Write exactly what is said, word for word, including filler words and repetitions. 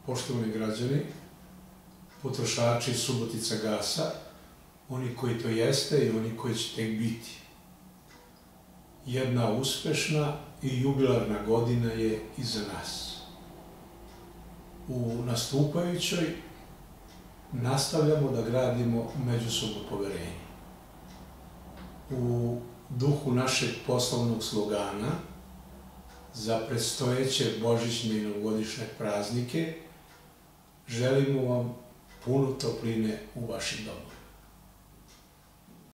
Poštovani građani, potrošači Subotica gasa, oni koji to jeste i oni koji će tek biti. Jedna uspešna i jubilarna godina je iza nas. U nastupajućoj nastavljamo da gradimo međusobno poverenje. U duhu našeg poslovnog slogana za predstojeće božićne i novogodišnje praznike želimo vam puno topline u vašim domovima.